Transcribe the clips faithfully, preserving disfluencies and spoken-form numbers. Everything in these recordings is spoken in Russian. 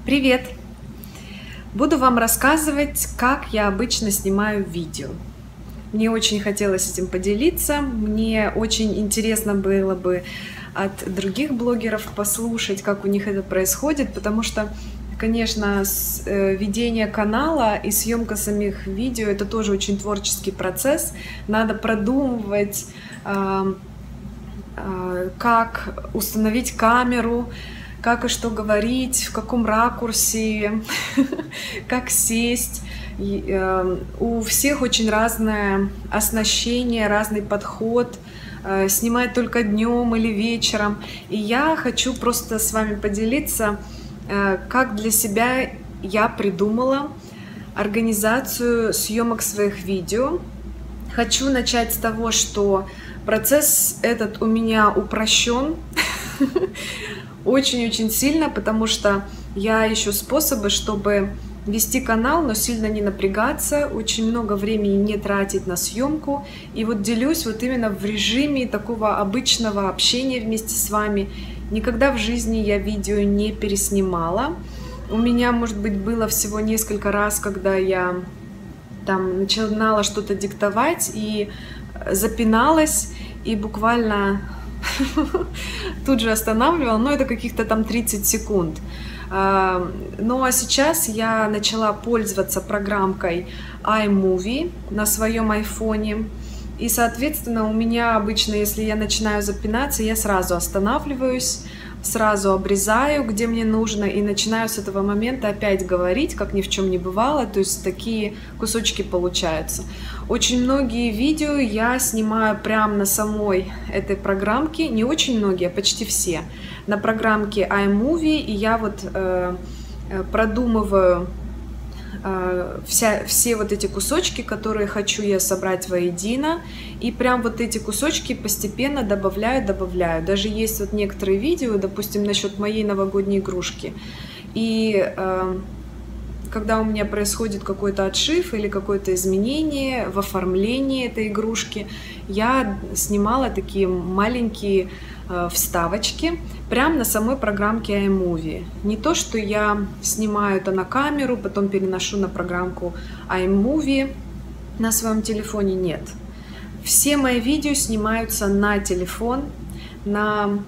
Привет! Буду вам рассказывать, как я обычно снимаю видео. Мне очень хотелось этим поделиться. Мне очень интересно было бы от других блогеров послушать, как у них это происходит, потому что, конечно, ведение канала и съемка самих видео — это тоже очень творческий процесс. Надо продумывать, как установить камеру, как и что говорить, в каком ракурсе, как сесть. У всех очень разное оснащение, разный подход. Снимать только днем или вечером. И я хочу просто с вами поделиться, как для себя я придумала организацию съемок своих видео. Хочу начать с того, что процесс этот у меня упрощен очень-очень сильно, потому что я ищу способы, чтобы вести канал, но сильно не напрягаться, очень много времени не тратить на съемку. И вот делюсь вот именно в режиме такого обычного общения вместе с вами. Никогда в жизни я видео не переснимала. У меня, может быть, было всего несколько раз, когда я там начинала что-то диктовать и запиналась, и буквально тут же останавливала, но это каких-то там тридцать секунд. Ну а сейчас я начала пользоваться программкой iMovie на своем айфоне. И, соответственно, у меня обычно, если я начинаю запинаться, я сразу останавливаюсь, сразу обрезаю, где мне нужно, и начинаю с этого момента опять говорить, как ни в чем не бывало. То есть такие кусочки получаются. Очень многие видео я снимаю прямо на самой этой программке, не очень многие, а почти все, на программке iMovie, и я вот э, продумываю э, вся, все вот эти кусочки, которые хочу я собрать воедино, и прям вот эти кусочки постепенно добавляю, добавляю. Даже есть вот некоторые видео, допустим, насчет моей новогодней игрушки, и э, когда у меня происходит какой-то отшив или какое-то изменение в оформлении этой игрушки, я снимала такие маленькие э, вставочки прямо на самой программке iMovie. Не то, что я снимаю это на камеру, потом переношу на программку iMovie на своем телефоне, нет. Все мои видео снимаются на телефон, на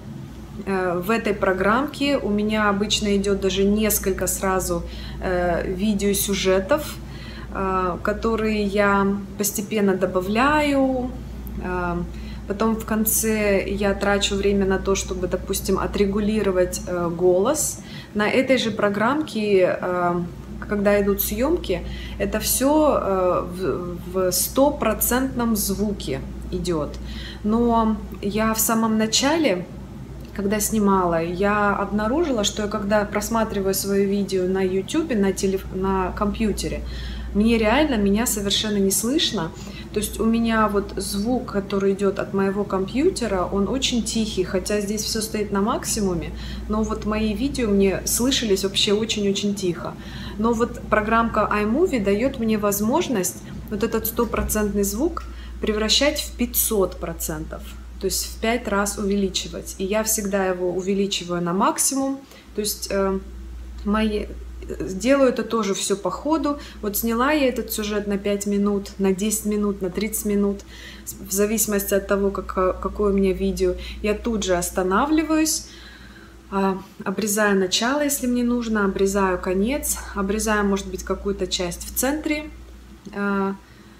в этой программке. У меня обычно идет даже несколько сразу э, видеосюжетов, э, которые я постепенно добавляю. Э, потом в конце я трачу время на то, чтобы, допустим, отрегулировать э, голос. На этой же программке, э, когда идут съемки, это все э, в стопроцентном звуке идет. Но я в самом начале, когда снимала, я обнаружила, что я когда просматриваю свое видео на YouTube, на, телеф... на компьютере, мне реально, меня совершенно не слышно. То есть у меня вот звук, который идет от моего компьютера, он очень тихий, хотя здесь все стоит на максимуме, но вот мои видео мне слышались вообще очень-очень тихо. Но вот программка iMovie дает мне возможность вот этот стопроцентный звук превращать в пятьсот процентов. То есть в пять раз увеличивать. И я всегда его увеличиваю на максимум. То есть э, мои... делаю это тоже все по ходу. Вот сняла я этот сюжет на пять минут, на десять минут, на тридцать минут, в зависимости от того, как, какое у меня видео. Я тут же останавливаюсь, э, обрезаю начало, если мне нужно, обрезаю конец, обрезаю, может быть, какую-то часть в центре э,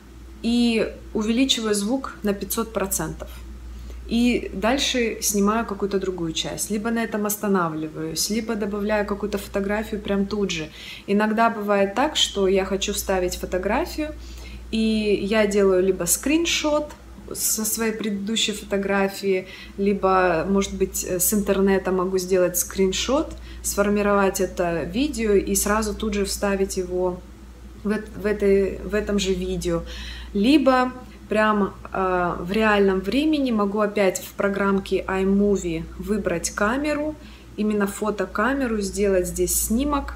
и увеличиваю звук на пятьсот процентов. И дальше снимаю какую-то другую часть. Либо на этом останавливаюсь, либо добавляю какую-то фотографию прям тут же. Иногда бывает так, что я хочу вставить фотографию, и я делаю либо скриншот со своей предыдущей фотографии, либо, может быть, с интернета могу сделать скриншот, сформировать это видео и сразу тут же вставить его в, в, этой, в этом же видео. Либо прямо э, в реальном времени могу опять в программке iMovie выбрать камеру, именно фотокамеру, сделать здесь снимок.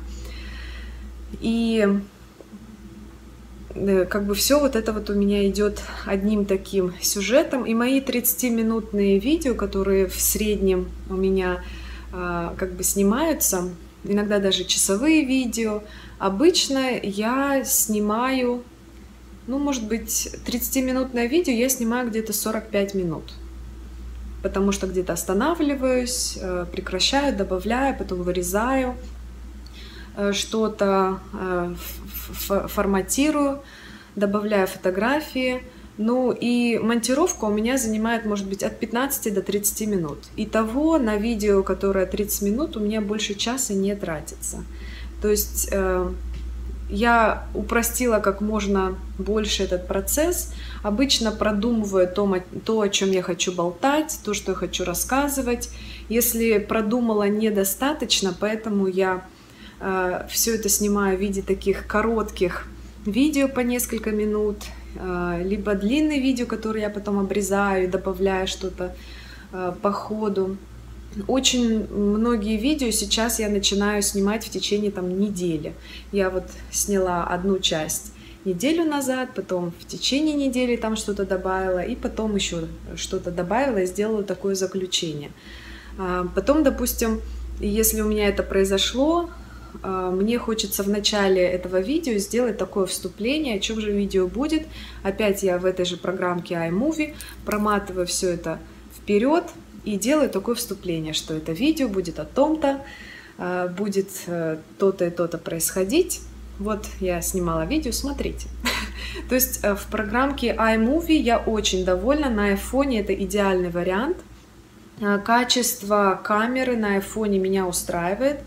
И э, как бы все вот это вот у меня идет одним таким сюжетом. И мои тридцатиминутные видео, которые в среднем у меня э, как бы снимаются, иногда даже часовые видео. Обычно я снимаю, ну, может быть, тридцатиминутное видео я снимаю где-то сорок пять минут. Потому что где-то останавливаюсь, прекращаю, добавляю, потом вырезаю, что-то форматирую, добавляю фотографии. Ну и монтировка у меня занимает, может быть, от пятнадцати до тридцати минут. Итого на видео, которое тридцать минут, у меня больше часа не тратится. То есть э, я упростила как можно больше этот процесс. Обычно продумываю то, то, о чем я хочу болтать, то, что я хочу рассказывать. Если продумала недостаточно, поэтому я э, все это снимаю в виде таких коротких видео по несколько минут, либо длинные видео, которые я потом обрезаю и добавляю что-то по ходу. Очень многие видео сейчас я начинаю снимать в течение там недели. Я вот сняла одну часть неделю назад, потом в течение недели там что-то добавила, и потом еще что-то добавила и сделала такое заключение. Потом, допустим, если у меня это произошло, мне хочется в начале этого видео сделать такое вступление, о чем же видео будет. Опять я в этой же программке iMovie проматываю все это вперед и делаю такое вступление, что это видео будет о том-то, будет то-то и то-то происходить. Вот я снимала видео, смотрите. То есть в программке iMovie я очень довольна, на айфоне это идеальный вариант. Качество камеры на айфоне меня устраивает.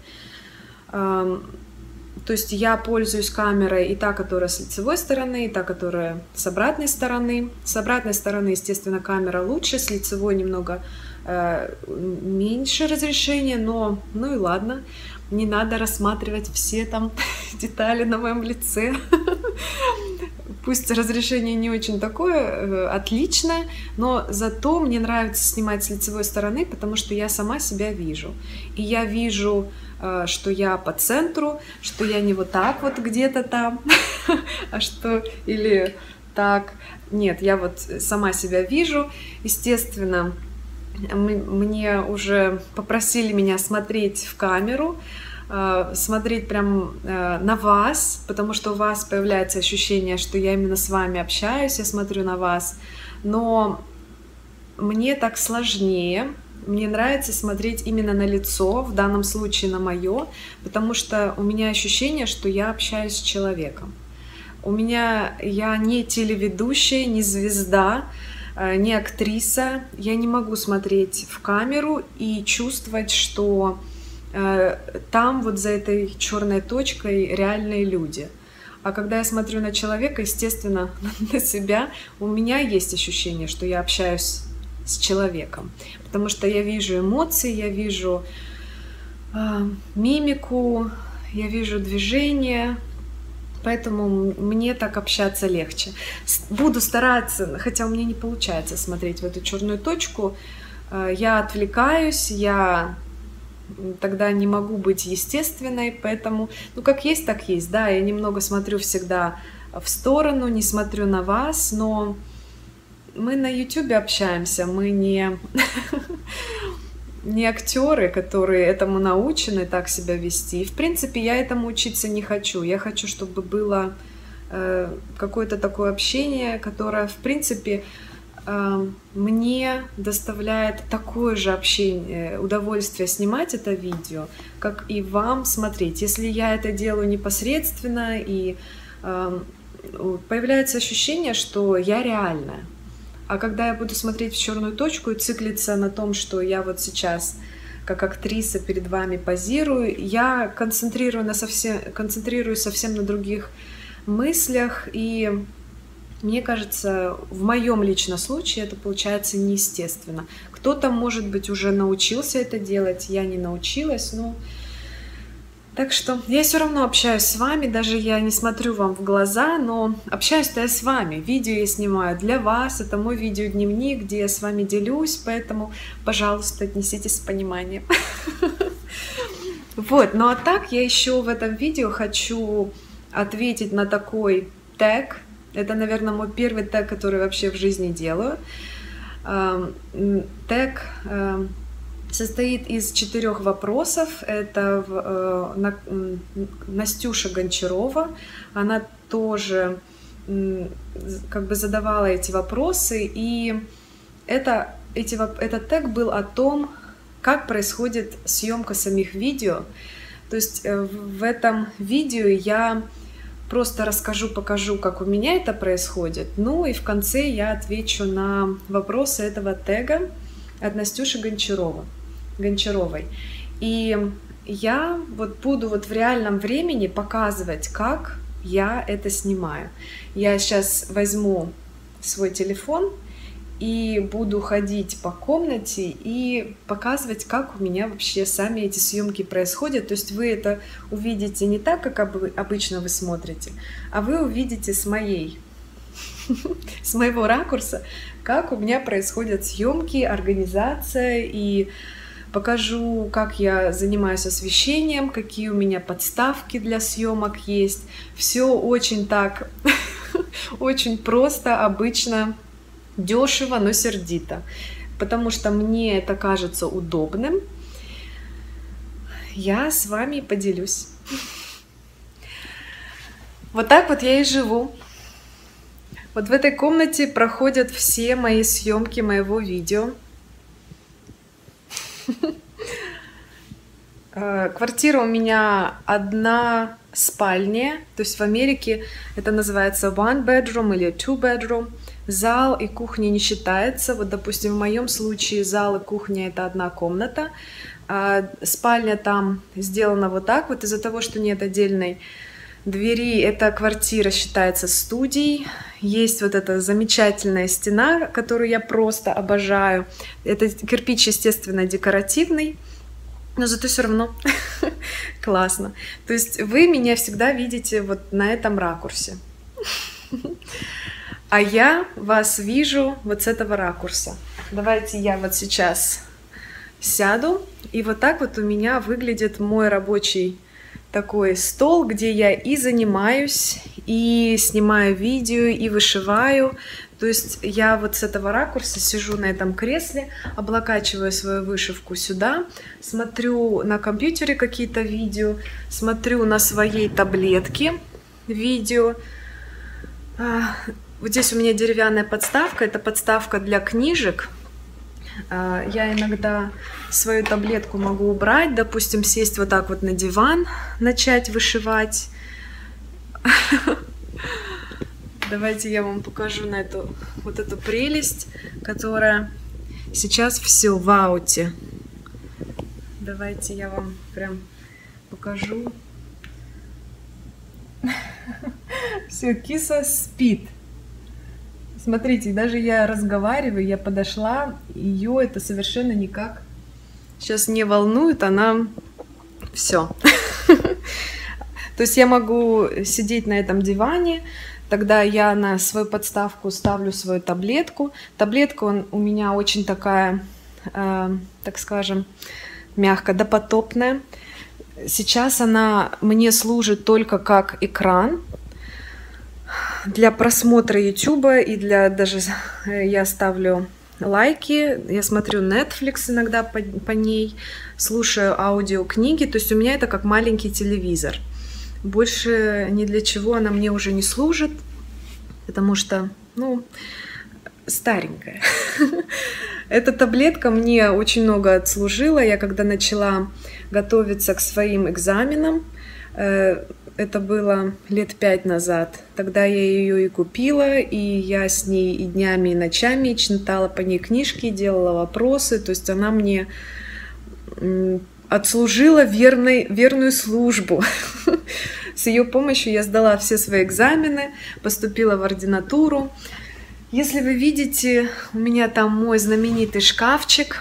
То есть я пользуюсь камерой и та, которая с лицевой стороны, и та, которая с обратной стороны. С обратной стороны, естественно, камера лучше, с лицевой немного э, меньше разрешения, но ну и ладно, не надо рассматривать все там детали на моем лице. Пусть разрешение не очень такое отличное, но зато мне нравится снимать с лицевой стороны, потому что я сама себя вижу. И я вижу, что я по центру, что я не вот так вот где-то там, а что или так. Нет, я вот сама себя вижу. Естественно, мне уже попросили меня смотреть в камеру, смотреть прям на вас, потому что у вас появляется ощущение, что я именно с вами общаюсь, я смотрю на вас. Но мне так сложнее. Мне нравится смотреть именно на лицо, в данном случае на мое, потому что у меня ощущение, что я общаюсь с человеком. У меня я не телеведущая, не звезда, не актриса. Я не могу смотреть в камеру и чувствовать, что там вот за этой черной точкой реальные люди. А когда я смотрю на человека, естественно, на себя, у меня есть ощущение, что я общаюсь с человеком, потому что я вижу эмоции, я вижу э, мимику, я вижу движение, поэтому мне так общаться легче. Буду стараться, хотя у меня не получается смотреть в эту черную точку, э, я отвлекаюсь, я тогда не могу быть естественной, поэтому, ну, как есть, так есть, да, я немного смотрю всегда в сторону, не смотрю на вас, но мы на YouTube общаемся, мы не, не актеры, которые этому научены так себя вести. И, в принципе, я этому учиться не хочу. Я хочу, чтобы было э, какое-то такое общение, которое, в принципе, э, мне доставляет такое же общение, удовольствие снимать это видео, как и вам смотреть. Если я это делаю непосредственно, и э, появляется ощущение, что я реальная. А когда я буду смотреть в черную точку и циклиться на том, что я вот сейчас как актриса перед вами позирую, я концентрирую на совсем, концентрируюсь совсем на других мыслях, и мне кажется, в моем личном случае это получается неестественно. Кто-то, может быть, уже научился это делать, я не научилась, но... Так что я все равно общаюсь с вами, даже я не смотрю вам в глаза, но общаюсь-то я с вами. Видео я снимаю для вас, это мой видеодневник, где я с вами делюсь, поэтому, пожалуйста, отнеситесь с пониманием. Вот, ну а так я еще в этом видео хочу ответить на такой тег. Это, наверное, мой первый тег, который вообще в жизни делаю. Тег состоит из четырех вопросов. Это э, на, Настюша Гончарова, она тоже э, как бы задавала эти вопросы, и это, эти, этот тег был о том, как происходит съемка самих видео. То есть э, в этом видео я просто расскажу, покажу, как у меня это происходит. Ну и в конце я отвечу на вопросы этого тега от Настюши Гончарова, Гончаровой. И я вот буду вот в реальном времени показывать, как я это снимаю. Я сейчас возьму свой телефон и буду ходить по комнате и показывать, как у меня вообще сами эти съемки происходят. То есть вы это увидите не так, как обычно вы смотрите, а вы увидите с моей, с моего ракурса, как у меня происходят съемки, организация, и покажу, как я занимаюсь освещением, какие у меня подставки для съемок есть. Все очень так, очень просто, обычно, дешево, но сердито, потому что мне это кажется удобным. Я с вами поделюсь. Вот так вот я и живу. Вот в этой комнате проходят все мои съемки моего видео. Квартира у меня одна спальня, то есть в Америке это называется one bedroom или two bedroom. Зал и кухня не считается. Вот, допустим, в моем случае зал и кухня — это одна комната. А спальня там сделана вот так вот. Из-за того, что нет отдельной двери, эта квартира считается студией. Есть вот эта замечательная стена, которую я просто обожаю. Это кирпич, естественно, декоративный, но зато все равно классно. То есть вы меня всегда видите вот на этом ракурсе. А я вас вижу вот с этого ракурса. Давайте я вот сейчас сяду, и вот так вот у меня выглядит мой рабочий такой стол, где я и занимаюсь, и снимаю видео, и вышиваю. То есть я вот с этого ракурса сижу на этом кресле, облокачиваю свою вышивку сюда, смотрю на компьютере какие-то видео, смотрю на своей таблетке видео. Вот здесь у меня деревянная подставка, это подставка для книжек. Я иногда свою таблетку могу убрать, допустим, сесть вот так вот на диван, начать вышивать. Давайте я вам покажу на эту вот эту прелесть, которая сейчас все в ауте. Давайте я вам прям покажу. Все, киса спит. Смотрите, даже я разговариваю, я подошла, ее это совершенно никак сейчас не волнует, она все. То есть я могу сидеть на этом диване, тогда я на свою подставку ставлю свою таблетку. Таблетка он, у меня очень такая, э, так скажем, мягко допотопная. Сейчас она мне служит только как экран для просмотра YouTube, и для даже я ставлю лайки, я смотрю Netflix иногда по, по ней, слушаю аудиокниги, то есть у меня это как маленький телевизор. Больше ни для чего она мне уже не служит, потому что, ну, старенькая. Эта таблетка мне очень много отслужила. Я когда начала готовиться к своим экзаменам, это было лет пять назад, тогда я ее и купила, и я с ней и днями, и ночами читала по ней книжки, делала вопросы, то есть она мне отслужила верной, верную службу. С ее помощью я сдала все свои экзамены, поступила в ординатуру. Если вы видите, у меня там мой знаменитый шкафчик,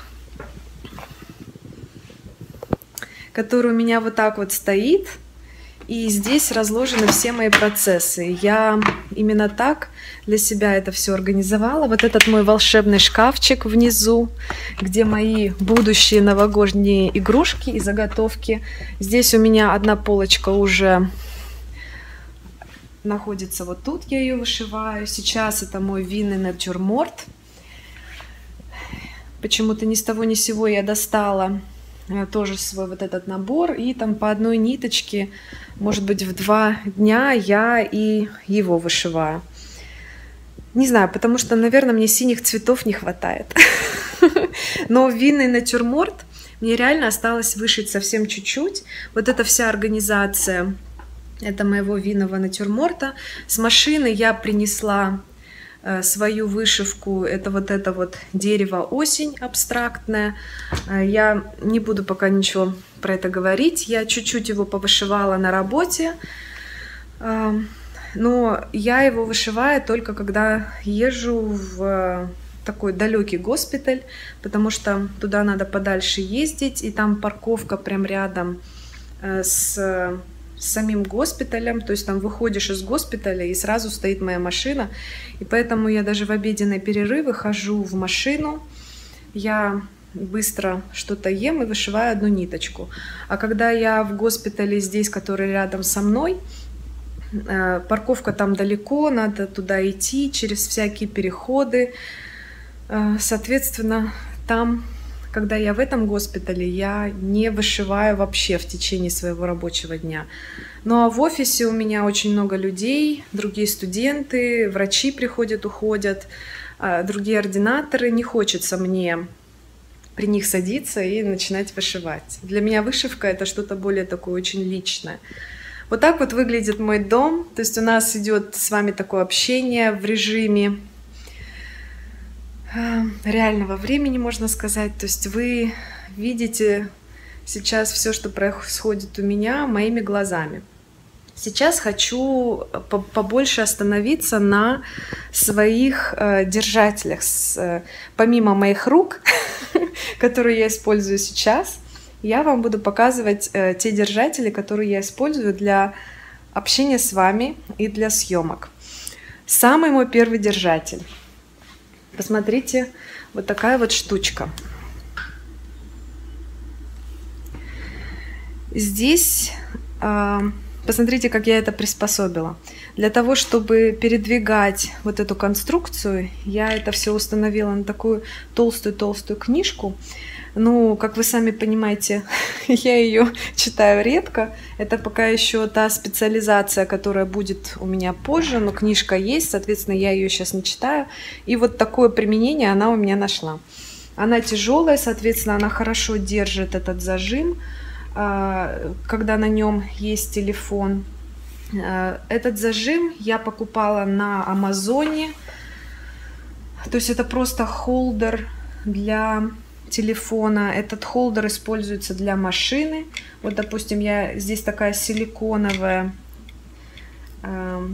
который у меня вот так вот стоит. И здесь разложены все мои процессы. Я именно так для себя это все организовала. Вот этот мой волшебный шкафчик внизу, где мои будущие новогодние игрушки и заготовки. Здесь у меня одна полочка уже находится вот тут, я ее вышиваю. Сейчас это мой винный натюрморт. почему-то ни с того ни с сего я достала тоже свой вот этот набор, и там по одной ниточке, может быть, в два дня я и его вышиваю. Не знаю, потому что, наверное, мне синих цветов не хватает. Но винный натюрморт мне реально осталось вышить совсем чуть-чуть. Вот эта вся организация, это моего винного натюрморта. С машины я принесла свою вышивку, это вот это вот дерево осень абстрактное. Я не буду пока ничего про это говорить, я чуть-чуть его повышивала на работе, но я его вышиваю только когда езжу в такой далекий госпиталь, потому что туда надо подальше ездить, и там парковка прям рядом с с самим госпиталем, то есть там выходишь из госпиталя и сразу стоит моя машина, и поэтому я даже в обеденные перерывы хожу в машину, я быстро что-то ем и вышиваю одну ниточку. А когда я в госпитале здесь, который рядом со мной, парковка там далеко, надо туда идти через всякие переходы, соответственно, там, когда я в этом госпитале, я не вышиваю вообще в течение своего рабочего дня. Ну а в офисе у меня очень много людей, другие студенты, врачи приходят, уходят, другие ординаторы. Не хочется мне при них садиться и начинать вышивать. Для меня вышивка — это что-то более такое очень личное. Вот так вот выглядит мой дом. То есть у нас идет с вами такое общение в режиме реального времени, можно сказать. То есть вы видите сейчас все, что происходит у меня, моими глазами. Сейчас хочу побольше остановиться на своих держателях. Помимо моих рук, которые я использую сейчас, я вам буду показывать те держатели, которые я использую для общения с вами и для съемок. Самый мой первый держатель. Посмотрите, вот такая вот штучка. Здесь, посмотрите, как я это приспособила. Для того, чтобы передвигать вот эту конструкцию, я это все установила на такую толстую-толстую книжку. Ну, как вы сами понимаете, я ее читаю редко. Это пока еще та специализация, которая будет у меня позже, но книжка есть, соответственно, я ее сейчас не читаю. И вот такое применение она у меня нашла. Она тяжелая, соответственно, она хорошо держит этот зажим, когда на нем есть телефон. Этот зажим я покупала на Амазоне. То есть это просто холдер для телефона. Этот холдер используется для машины. Вот, допустим, я здесь такая силиконовая э,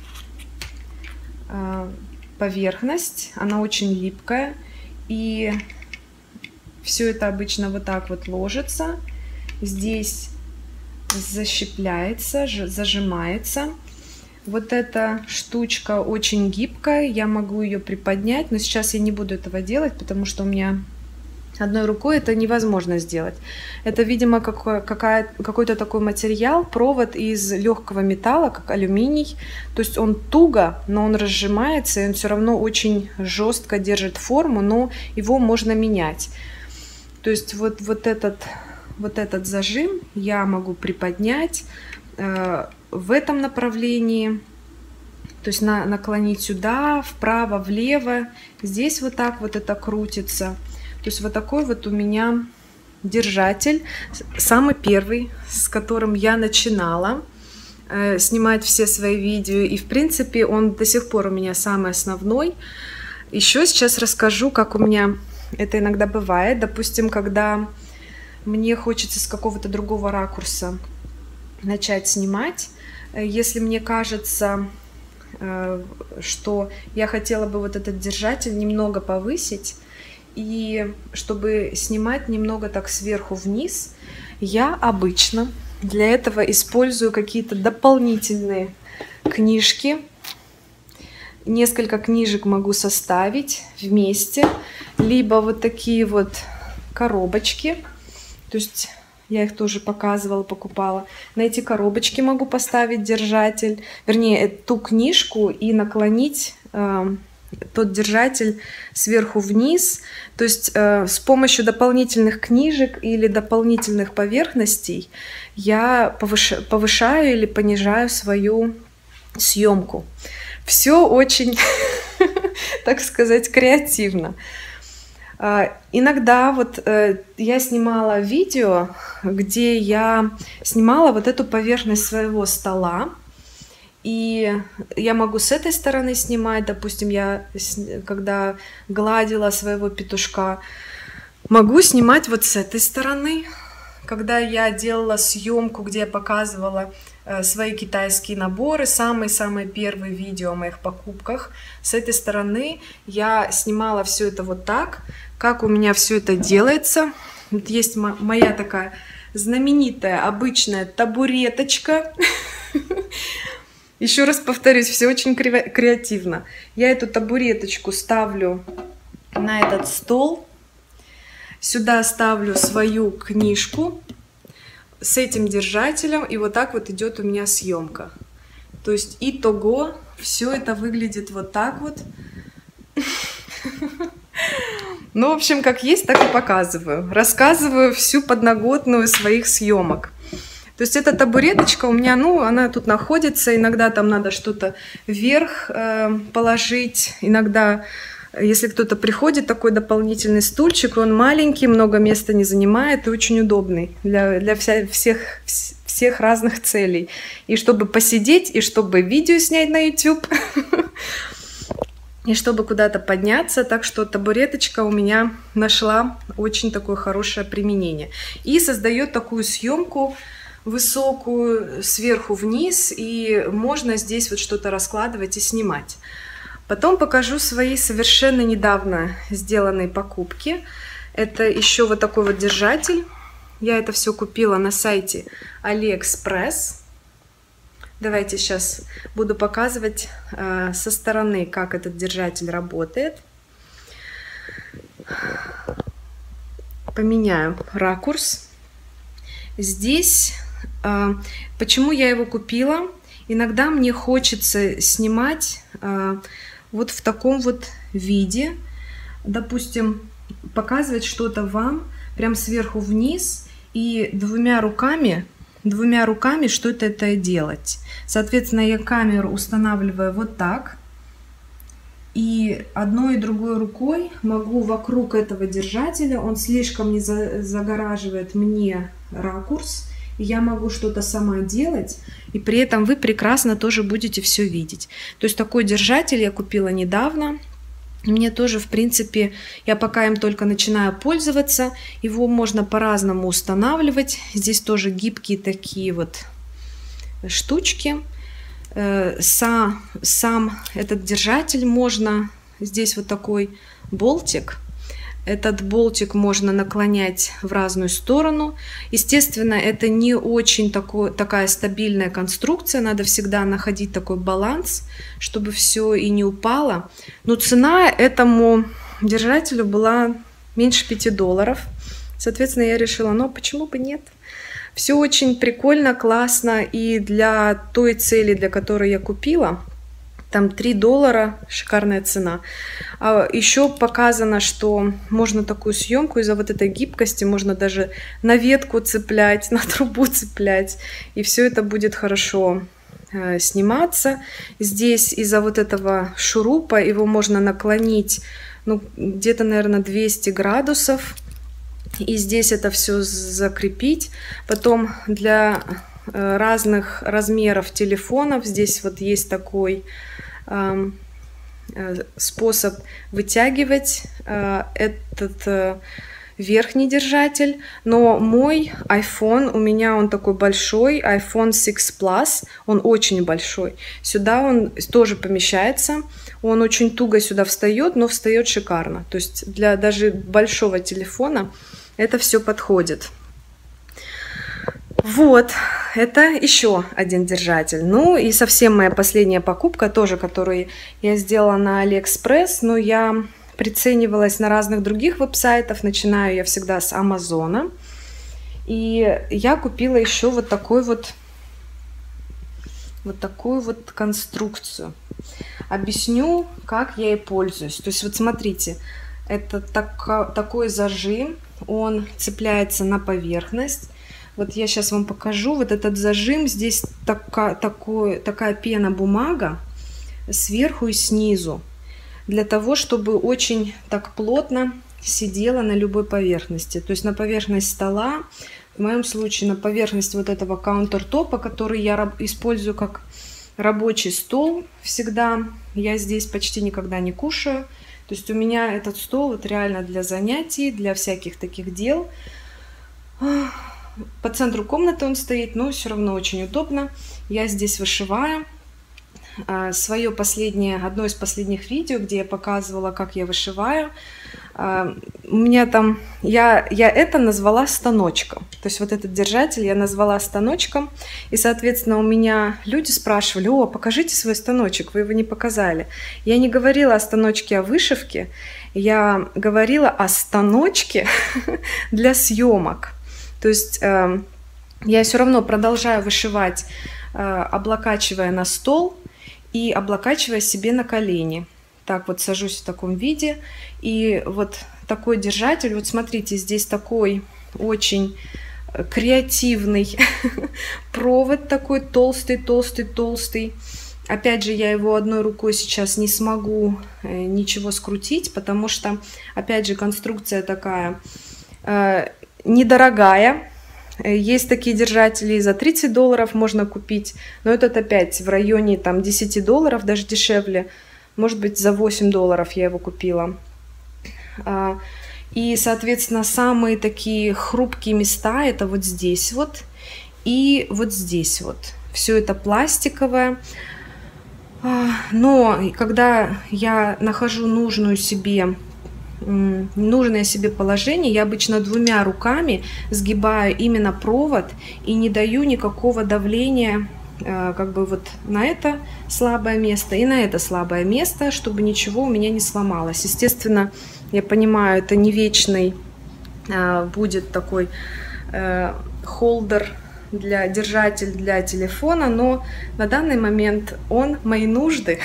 э, поверхность. Она очень липкая. И все это обычно вот так вот ложится. Здесь защипляется, зажимается. Вот эта штучка очень гибкая. Я могу ее приподнять, но сейчас я не буду этого делать, потому что у меня одной рукой это невозможно сделать. Это, видимо, какой-то такой материал, провод из легкого металла, как алюминий. То есть он туго, но он разжимается, и он все равно очень жестко держит форму, но его можно менять. То есть вот, вот, этот, вот этот зажим я могу приподнять э, в этом направлении. То есть на, наклонить сюда, вправо, влево. Здесь вот так вот это крутится. То есть вот такой вот у меня держатель, самый первый, с которым я начинала э, снимать все свои видео. И в принципе он до сих пор у меня самый основной. Еще сейчас расскажу, как у меня это иногда бывает. Допустим, когда мне хочется с какого-то другого ракурса начать снимать. Если мне кажется, э, что я хотела бы вот этот держатель немного повысить, и чтобы снимать немного так сверху вниз, я обычно для этого использую какие-то дополнительные книжки. Несколько книжек могу составить вместе, либо вот такие вот коробочки. То есть я их тоже показывала, покупала. На эти коробочки могу поставить держатель, вернее, ту книжку и наклонить э, тот держатель сверху вниз. То есть э, с помощью дополнительных книжек или дополнительных поверхностей я повыш... повышаю или понижаю свою съемку. Все очень, так сказать, креативно. Иногда вот э, я снимала видео, где я снимала вот эту поверхность своего стола. И я могу с этой стороны снимать, допустим, я когда гладила своего петушка, могу снимать вот с этой стороны. Когда я делала съемку, где я показывала свои китайские наборы, самые-самые первые видео о моих покупках, с этой стороны я снимала все это вот так, как у меня все это делается. Вот есть моя такая знаменитая обычная табуреточка. Еще раз повторюсь, все очень креативно. Я эту табуреточку ставлю на этот стол. Сюда ставлю свою книжку с этим держателем. И вот так вот идет у меня съемка. То есть итого все это выглядит вот так вот. Ну, в общем, как есть, так и показываю. Рассказываю всю подноготную своих съемок. То есть эта табуреточка у меня, ну, она тут находится, иногда там надо что-то вверх э, положить, иногда, если кто-то приходит, такой дополнительный стульчик, он маленький, много места не занимает и очень удобный для, для вся, всех, всех разных целей. И чтобы посидеть, и чтобы видео снять на YouTube, и чтобы куда-то подняться, так что табуреточка у меня нашла очень такое хорошее применение. И создает такую съемку высокую, сверху вниз, и можно здесь вот что-то раскладывать и снимать. Потом покажу свои совершенно недавно сделанные покупки. Это еще вот такой вот держатель. Я это все купила на сайте AliExpress. Давайте сейчас буду показывать э, со стороны, как этот держатель работает. Поменяю ракурс. Здесь почему я его купила? Иногда мне хочется снимать а, вот в таком вот виде, допустим, показывать что-то вам прям сверху вниз и двумя руками, двумя руками что-то это делать. Соответственно, я камеру устанавливаю вот так, и одной и другой рукой могу вокруг этого держателя, он слишком не за, загораживает мне ракурс, я могу что-то сама делать, и при этом вы прекрасно тоже будете все видеть. То есть такой держатель я купила недавно. Мне тоже, в принципе, я пока им только начинаю пользоваться. Его можно по-разному устанавливать. Здесь тоже гибкие такие вот штучки. Сам, сам этот держатель можно... Здесь вот такой болтик. Этот болтик можно наклонять в разную сторону. Естественно, это не очень такой, такая стабильная конструкция. Надо всегда находить такой баланс, чтобы все и не упало. Но цена этому держателю была меньше пяти долларов. Соответственно, я решила, ну почему бы нет? Все очень прикольно, классно. И для той цели, для которой я купила, там три доллара, шикарная цена. А еще показано, что можно такую съемку из-за вот этой гибкости, можно даже на ветку цеплять, на трубу цеплять, и все это будет хорошо э, сниматься. Здесь из-за вот этого шурупа его можно наклонить, ну, где-то, наверное, двести градусов, и здесь это все закрепить. Потом для э, разных размеров телефонов здесь вот есть такой способ вытягивать этот верхний держатель. Но мой iPhone, у меня он такой большой, iPhone шесть плюс, он очень большой. Сюда он тоже помещается. Он очень туго сюда встает, но встает шикарно. То есть для даже большого телефона это все подходит. Вот, это еще один держатель. Ну и совсем моя последняя покупка, тоже, которую я сделала на AliExpress, но я приценивалась на разных других веб-сайтах. Начинаю я всегда с Амазона. И я купила еще вот такой вот, вот такую вот конструкцию. Объясню, как я ей пользуюсь. То есть вот смотрите, это так, такой зажим, он цепляется на поверхность. Вот я сейчас вам покажу, вот этот зажим, здесь така, такой, такая пена-бумага сверху и снизу, для того, чтобы очень так плотно сидела на любой поверхности. То есть на поверхность стола, в моем случае на поверхность вот этого каунтертопа, который я использую как рабочий стол всегда. Я здесь почти никогда не кушаю. То есть у меня этот стол вот реально для занятий, для всяких таких дел. По центру комнаты он стоит, но все равно очень удобно. Я здесь вышиваю. Свое последнее, одно из последних видео, где я показывала, как я вышиваю. У меня там, я, я это назвала станочком. То есть вот этот держатель я назвала станочком. И, соответственно, у меня люди спрашивали: о, покажите свой станочек, вы его не показали. Я не говорила о станочке, о вышивке. Я говорила о станочке для съемок. То есть э, я все равно продолжаю вышивать, э, облокачивая на стол и облокачивая себе на колени. Так вот сажусь в таком виде. И вот такой держатель, вот смотрите, здесь такой очень креативный провод, такой толстый, толстый, толстый. Опять же, я его одной рукой сейчас не смогу ничего скрутить, потому что, опять же, конструкция такая э, недорогая. Есть такие держатели, за тридцать долларов можно купить, но этот опять в районе там десяти долларов, даже дешевле. Может быть, за восемь долларов я его купила. И, соответственно, самые такие хрупкие места это вот здесь вот и вот здесь вот. Все это пластиковое. Но когда я нахожу нужную себе, нужное себе положение, я обычно двумя руками сгибаю именно провод и не даю никакого давления как бы вот на это слабое место и на это слабое место, чтобы ничего у меня не сломалось. Естественно, я понимаю, это не вечный а, будет такой а, холдер, для держатель для телефона, но на данный момент он мои нужды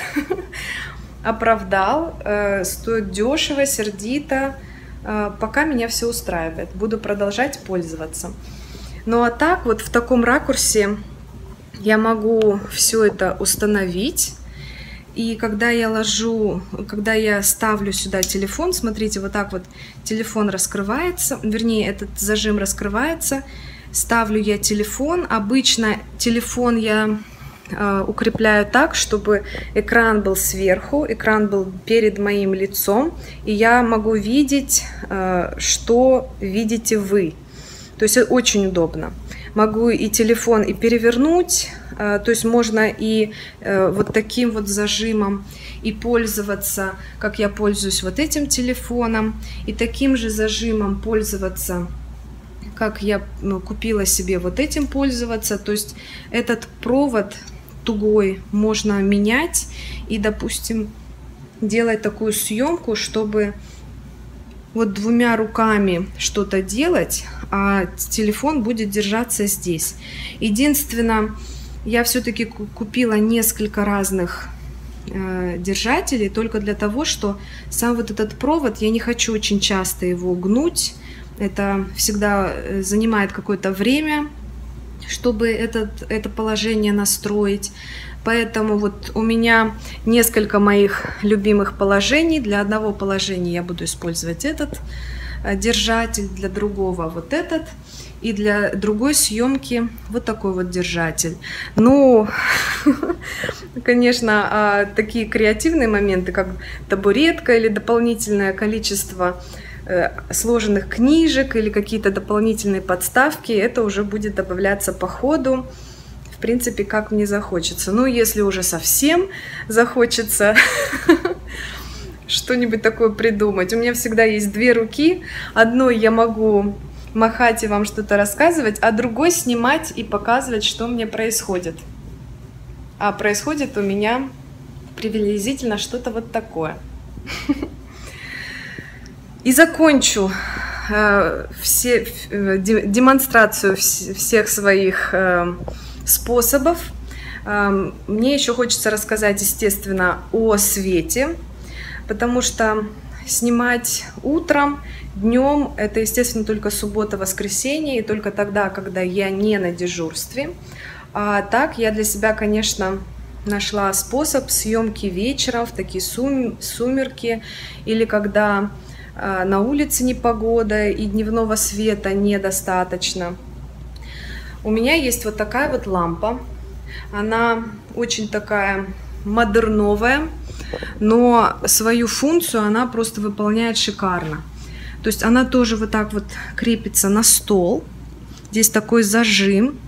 оправдал, а, стоит дешево, сердито, а, пока меня все устраивает. Буду продолжать пользоваться. Ну а так вот в таком ракурсе я могу все это установить. И когда я ложу, когда я ставлю сюда телефон, смотрите, вот так вот телефон раскрывается, вернее, этот зажим раскрывается. Ставлю я телефон. Обычно телефон я э, укрепляю так, чтобы экран был сверху, экран был перед моим лицом, и я могу видеть, э, что видите вы. То есть это очень удобно. Могу и телефон и перевернуть, то есть можно и вот таким вот зажимом и пользоваться, как я пользуюсь вот этим телефоном, и таким же зажимом пользоваться, как я купила себе вот этим пользоваться. То есть этот провод тугой можно менять и, допустим, делать такую съемку, чтобы вот двумя руками что-то делать, а телефон будет держаться здесь. Единственное, я все-таки купила несколько разных э, держателей только для того, что сам вот этот провод, я не хочу очень часто его гнуть. Это всегда занимает какое-то время, чтобы этот, это положение настроить. Поэтому вот у меня несколько моих любимых положений. Для одного положения я буду использовать этот держатель, для другого вот этот. И для другой съемки вот такой вот держатель. Ну, конечно, такие креативные моменты, как табуретка или дополнительное количество сложенных книжек или какие-то дополнительные подставки, это уже будет добавляться по ходу. В принципе, как мне захочется. Ну, если уже совсем захочется что-нибудь такое придумать. У меня всегда есть две руки. Одной я могу махать и вам что-то рассказывать, а другой снимать и показывать, что мне происходит. А происходит у меня приблизительно что-то вот такое. И закончу э, все, э, демонстрацию всех своих э, способов Мне еще хочется рассказать, естественно, о свете, потому что снимать утром, днем — это, естественно, только суббота, воскресенье, и только тогда, когда я не на дежурстве. А так я для себя, конечно, нашла способ съемки вечером в такие сум сумерки, или когда э, на улице непогода и дневного света недостаточно. У меня есть вот такая вот лампа. Она очень такая модерновая, но свою функцию она просто выполняет шикарно. То есть она тоже вот так вот крепится на стол. Здесь такой зажим.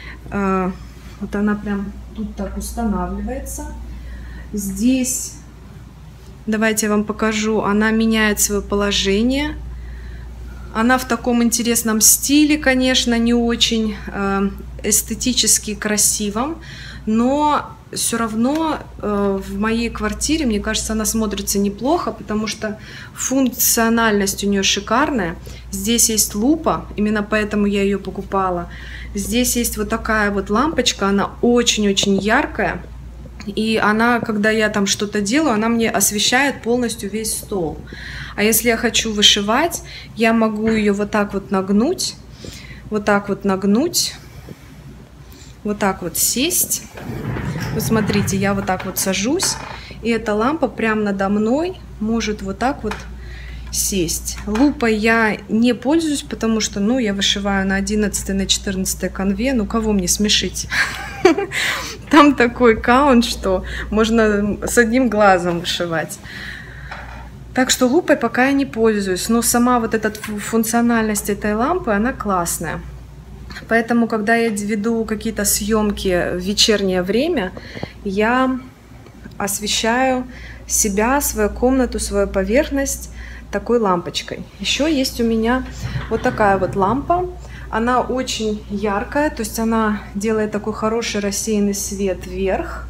Вот она прям тут так устанавливается. Здесь, давайте я вам покажу, она меняет свое положение. Она в таком интересном стиле, конечно, не очень эстетически красивом, но все равно э, в моей квартире, мне кажется, она смотрится неплохо, потому что функциональность у нее шикарная. Здесь есть лупа, именно поэтому я ее покупала. Здесь есть вот такая вот лампочка, она очень-очень яркая. И она, когда я там что-то делаю, она мне освещает полностью весь стол. А если я хочу вышивать, я могу ее вот так вот нагнуть, вот так вот нагнуть, вот так вот сесть. Вы смотрите, я вот так вот сажусь, и эта лампа прямо надо мной может вот так вот сесть. Лупой я не пользуюсь, потому что, ну, я вышиваю на одиннадцатой, на четырнадцатой канве. Ну, кого мне смешить? Там такой каунт, что можно с одним глазом вышивать. Так что лупой пока я не пользуюсь. Но сама вот эта функциональность этой лампы, она классная. Поэтому, когда я веду какие-то съемки в вечернее время, я освещаю себя, свою комнату, свою поверхность такой лампочкой. Еще есть у меня вот такая вот лампа. Она очень яркая, то есть она делает такой хороший рассеянный свет вверх.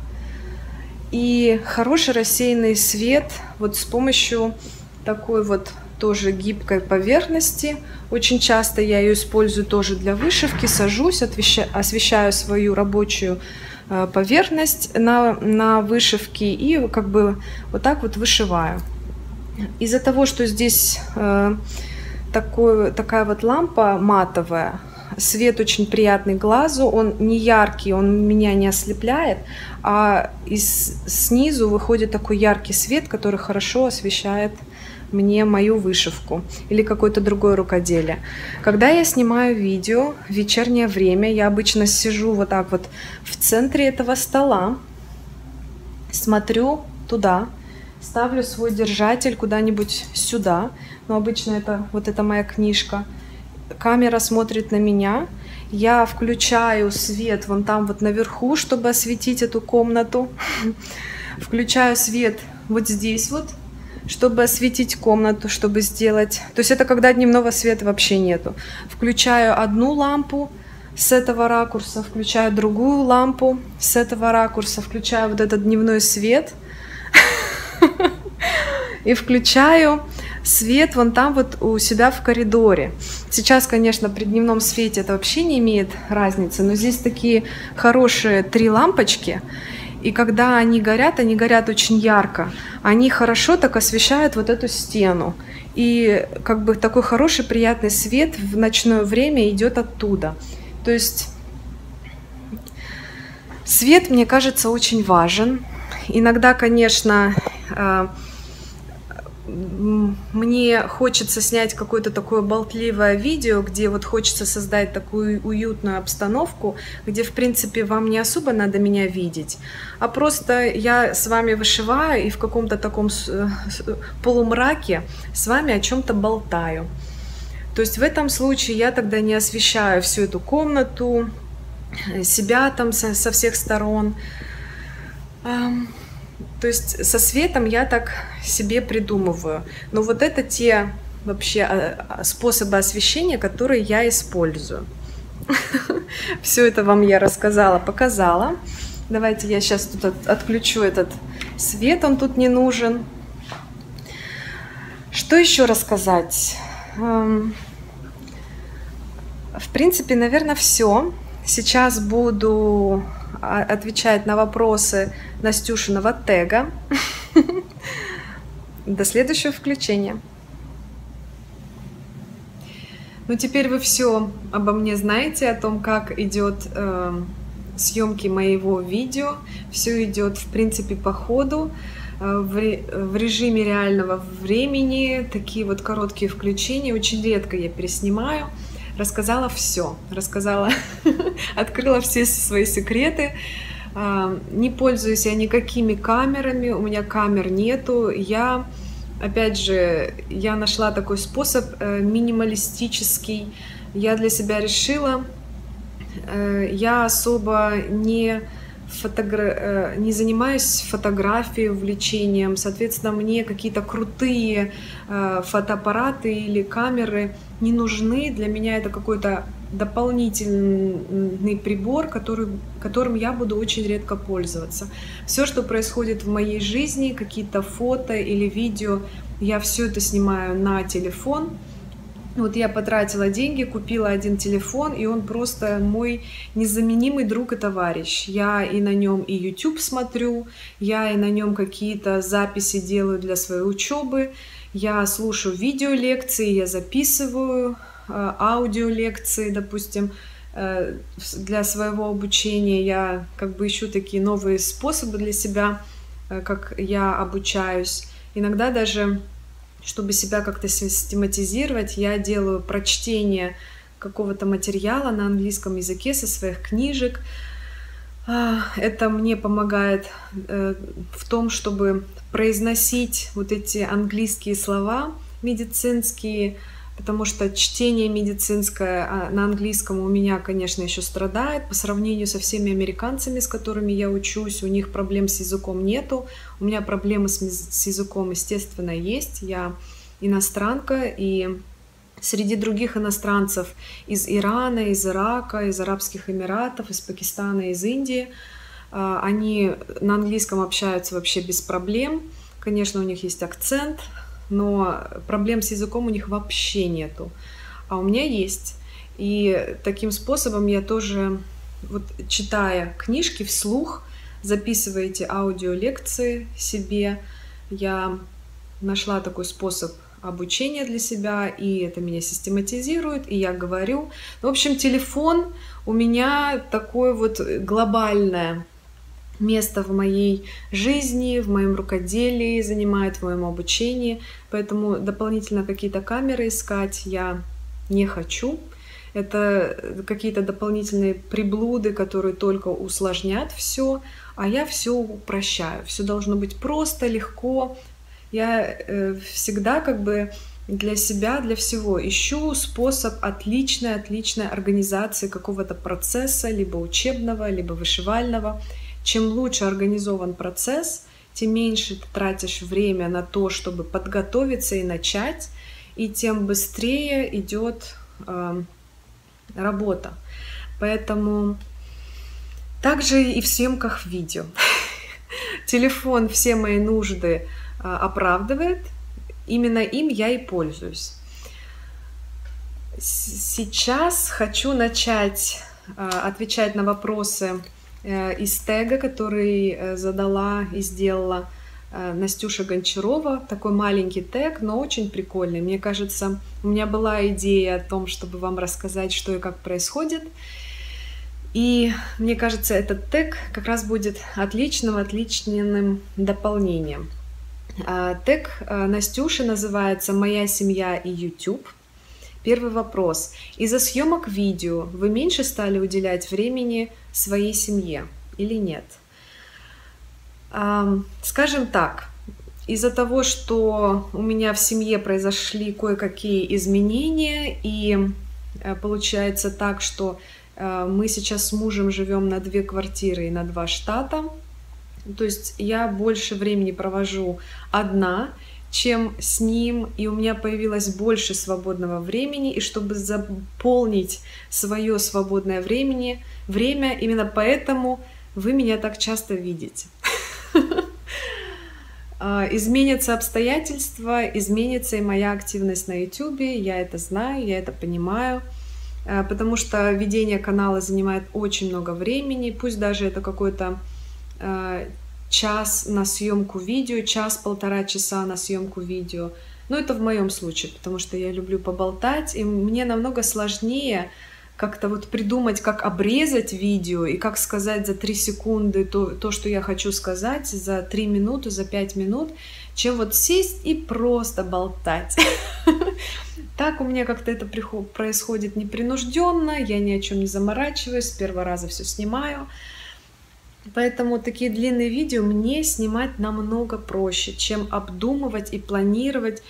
И хороший рассеянный свет вот с помощью такой вот тоже гибкой поверхности. Очень часто я ее использую тоже для вышивки. Сажусь, освещаю свою рабочую поверхность на, на вышивке и как бы вот так вот вышиваю. Из-за того, что здесь э, такой, такая вот лампа матовая, свет очень приятный глазу, он не яркий, он меня не ослепляет, а из, снизу выходит такой яркий свет, который хорошо освещает мне мою вышивку или какое-то другое рукоделие. Когда я снимаю видео в вечернее время, я обычно сижу вот так вот в центре этого стола, смотрю туда, ставлю свой держатель куда-нибудь сюда, но обычно это вот эта моя книжка. Камера смотрит на меня, я включаю свет вон там вот наверху, чтобы осветить эту комнату. Включаю свет вот здесь вот, чтобы осветить комнату, чтобы сделать... То есть это когда дневного света вообще нету. Включаю одну лампу с этого ракурса, включаю другую лампу с этого ракурса, включаю вот этот дневной свет и включаю свет вон там вот у себя в коридоре. Сейчас, конечно, при дневном свете это вообще не имеет разницы, но здесь такие хорошие три лампочки. И когда они горят, они горят очень ярко. Они хорошо так освещают вот эту стену. И как бы такой хороший, приятный свет в ночное время идет оттуда. То есть свет, мне кажется, очень важен. Иногда, конечно, мне хочется снять какое-то такое болтливое видео, где вот хочется создать такую уютную обстановку, где, в принципе, вам не особо надо меня видеть, а просто я с вами вышиваю и в каком-то таком полумраке с вами о чем-то болтаю. То есть в этом случае я тогда не освещаю всю эту комнату, себя там со, со всех сторон. То есть со светом я так себе придумываю. Но вот это те вообще способы освещения, которые я использую. Все это вам я рассказала, показала. Давайте я сейчас тут отключу этот свет, он тут не нужен. Что еще рассказать? В принципе, наверное, все. Сейчас буду отвечать на вопросы Настюшиного тега. До следующего включения. Ну, теперь вы все обо мне знаете, о том, как идет э, съемки моего видео. Все идет, в принципе, по ходу, э, в, ре, в режиме реального времени. Такие вот короткие включения. Очень редко я переснимаю. Рассказала все. Рассказала, открыла все свои секреты. Э, не пользуюсь я никакими камерами. У меня камер нету. Я... Опять же, я нашла такой способ э, минималистический. Я для себя решила, э, я особо не, фотогра... э, не занимаюсь фотографией, увлечением. Соответственно, мне какие-то крутые э, фотоаппараты или камеры не нужны. Для меня это какой-то дополнительный прибор, который, которым я буду очень редко пользоваться. Все, что происходит в моей жизни, какие-то фото или видео, я все это снимаю на телефон. Вот я потратила деньги, купила один телефон, и он просто мой незаменимый друг и товарищ. Я и на нем и YouTube смотрю, я и на нем какие-то записи делаю для своей учебы, я слушаю видеолекции, я записываю аудиолекции, допустим, для своего обучения. Я как бы ищу такие новые способы для себя, как я обучаюсь. Иногда даже, чтобы себя как-то систематизировать, я делаю прочтение какого-то материала на английском языке со своих книжек. Это мне помогает в том, чтобы произносить вот эти английские слова медицинские, потому что чтение медицинское на английском у меня, конечно, еще страдает по сравнению со всеми американцами, с которыми я учусь. У них проблем с языком нету. У меня проблемы с, с языком, естественно, есть. Я иностранка, и среди других иностранцев из Ирана, из Ирака, из Арабских Эмиратов, из Пакистана, из Индии, они на английском общаются вообще без проблем. Конечно, у них есть акцент, но проблем с языком у них вообще нету. А у меня есть. И таким способом я тоже, вот, читая книжки вслух, записывая эти аудиолекции себе, я нашла такой способ обучения для себя, и это меня систематизирует, и я говорю. В общем, телефон у меня такое вот глобальное место в моей жизни, в моем рукоделии занимает, в моем обучении. Поэтому дополнительно какие-то камеры искать я не хочу. Это какие-то дополнительные приблуды, которые только усложнят все, а я все упрощаю. Все должно быть просто, легко. Я всегда как бы для себя, для всего ищу способ отличной, отличной организации какого-то процесса, либо учебного, либо вышивального. Чем лучше организован процесс, тем меньше ты тратишь время на то, чтобы подготовиться и начать, и тем быстрее идет э, работа. Поэтому также и в съемках видео. Телефон все мои нужды э, оправдывает, именно им я и пользуюсь. Сейчас хочу начать э, отвечать на вопросы из тега, который задала и сделала Настюша Гончарова. Такой маленький тег, но очень прикольный. Мне кажется, у меня была идея о том, чтобы вам рассказать, что и как происходит. И мне кажется, этот тег как раз будет отличным, отличным дополнением. Тег Настюши называется «Моя семья и YouTube». Первый вопрос. Из-за съемок видео вы меньше стали уделять времени своей семье или нет? Скажем так, из-за того, что у меня в семье произошли кое-какие изменения, и получается так, что мы сейчас с мужем живем на две квартиры и на два штата, то есть я больше времени провожу одна, чем с ним, и у меня появилось больше свободного времени, и чтобы заполнить свое свободное время, время, именно поэтому вы меня так часто видите. Изменятся обстоятельства, изменится и моя активность на YouTube, я это знаю, я это понимаю. потому что ведение канала занимает очень много времени, пусть даже это какой-то час на съемку видео, час-полтора часа на съемку видео. Но это в моем случае, потому что я люблю поболтать, и мне намного сложнее как-то вот придумать, как обрезать видео и как сказать за три секунды то, то, что я хочу сказать, за три минуты, за пять минут, чем вот сесть и просто болтать. Так у меня как-то это происходит непринужденно, я ни о чем не заморачиваюсь, с первого раза все снимаю. Поэтому такие длинные видео мне снимать намного проще, чем обдумывать и планировать,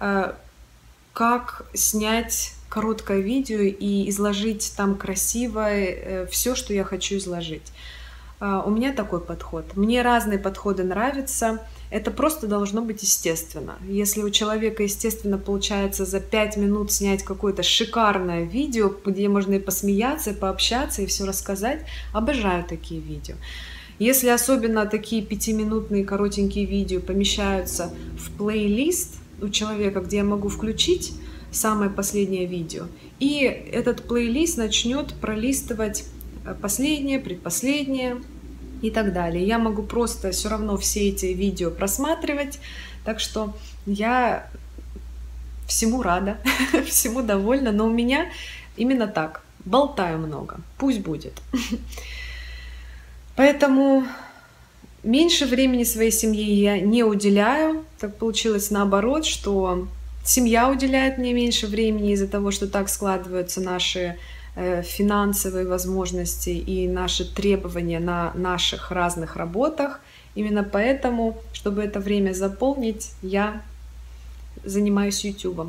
как снять короткое видео и изложить там красиво все, что я хочу изложить. У меня такой подход. Мне разные подходы нравятся. Это просто должно быть естественно. Если у человека, естественно, получается за пять минут снять какое-то шикарное видео, где можно и посмеяться, и пообщаться, и все рассказать, обожаю такие видео. Если особенно такие пятиминутные коротенькие видео помещаются в плейлист у человека, где я могу включить самое последнее видео, и этот плейлист начнет пролистывать последнее, предпоследнее и так далее. Я могу просто все равно все эти видео просматривать, так что я всему рада, всему довольна, но у меня именно так, болтаю много, пусть будет. Поэтому меньше времени своей семье я не уделяю. Так получилось наоборот, что семья уделяет мне меньше времени из-за того, что так складываются наши финансовые возможности и наши требования на наших разных работах. Именно поэтому, чтобы это время заполнить, я занимаюсь ютубом.